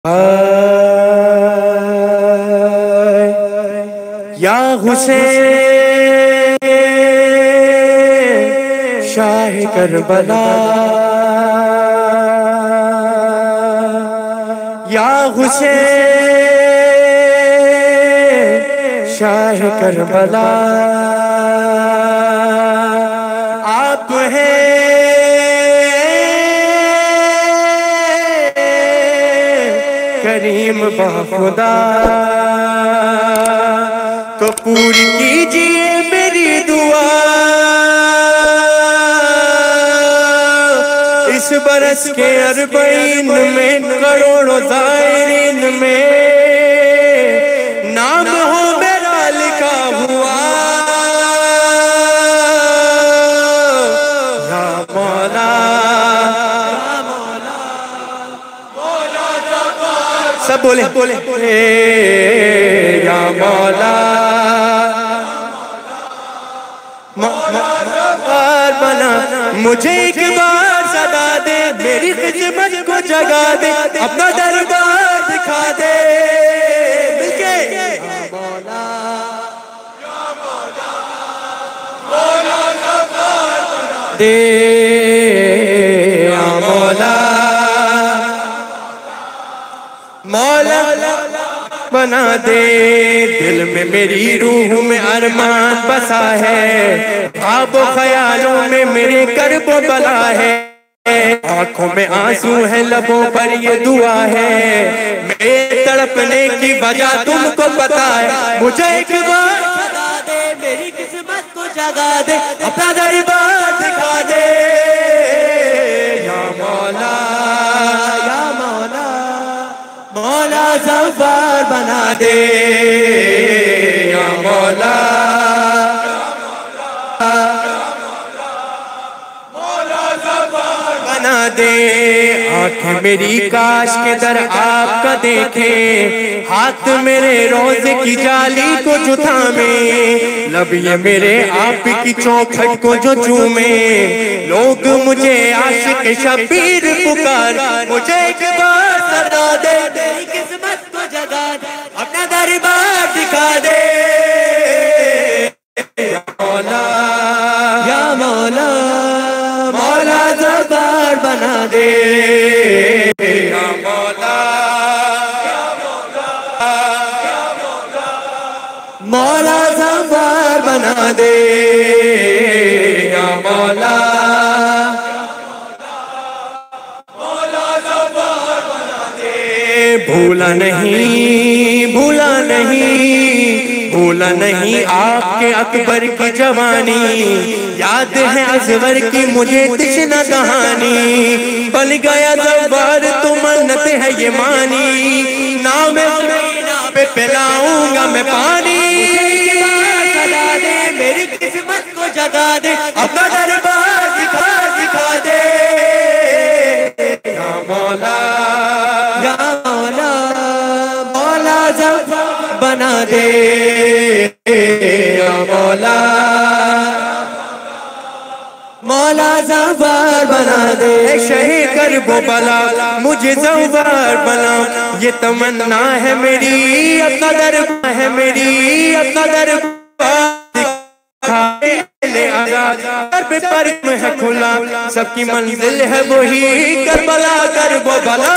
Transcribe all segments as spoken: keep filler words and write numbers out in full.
या हुसैन शाह करबला, या हुसैन शाह करबला, आप हैं करीम बाखुदा, तो पूरी कीजिए मेरी दुआ। इस बरस के अरबईन में करोड़ों ज़ायरीन में नाम हो मेरा लिखा हुआ। या मौला, सब बोले बोले या मौला, बना मुझे एक बार सदा दे, मेरी किस्मत को जगा दे, अपना दरबार दिखा दे मिलके। या मौला, या मौला, मौला दरबार बना दे, या मौला, मौला बना दे। दिल में मेरी रूह में अरमान बसा है, ख्वाबों ख्यालों में मेरे कर्बो बला है। आंखों में आंसू है, लबों पर ये दुआ है, मेरे तड़पने की वजह तुमको पता है। मुझे एक बार सदा दे, मेरी किस्मत को जगा दे, अपना दरबार दिखा दे। या मौला, या मौला, मौला ज़फ़र बना दे। या मौला, मौला ज़फ़र बना दे। आँखें मेरी काश के दर आपका देखे, हाथ मेरे रोज़े की जाली को जो थामे, लब ये मेरे आप की चौखट को जो चूमे। लोग मुझे आशिक शबीर पुकार, मुझे एक बार सदा दे, मेरी किस्मत को जगा दे, अपना दरबार दिखा दे। या मौला, या मौला, मौला ज़फ़र बना दे। या मौला, या मौला, या मौला, मौला ज़फ़र बना दे। या मौला, भूला नहीं, भूला नहीं, भूला नहीं आपके अकबर की जवानी, याद है अजवर की मुझे तिश्ना कहानी। बन गया ज़फ़र तो मन्नत है ये मानी, नाम पे पिलाऊंगा मैं पानी। सदा दे, मेरी किस्मत को जगा दे, अपना दरबार दिखा दिखा दे। या मौला, या मौला, मौला ज़फ़र बना दे। या मौला, मौला ज़फ़र बना दे। शहे कर्बो बला मुझे ज़फ़र बना, ये तमन्ना है मेरी, अपना दरबार है मेरी, अपना दरबार पे पर है खुला, सबकी मंजिल है वही करबला करबो भला।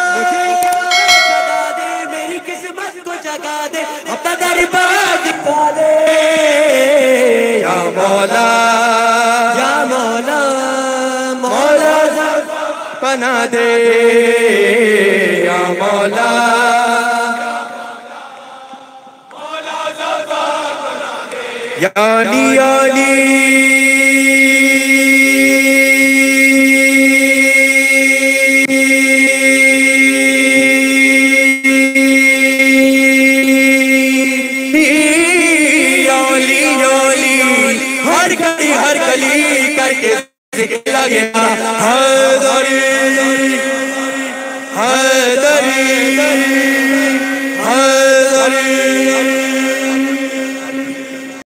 मेरी किस्मत को जगा दे, अपना दरबार दिखा दे। या मौला, या मौला, मौला ज़फ़र बना दे। या मौला, मौला ज़फ़र बना दे। या अली, अली लगे हैदरी, हैदरी, हैदरी।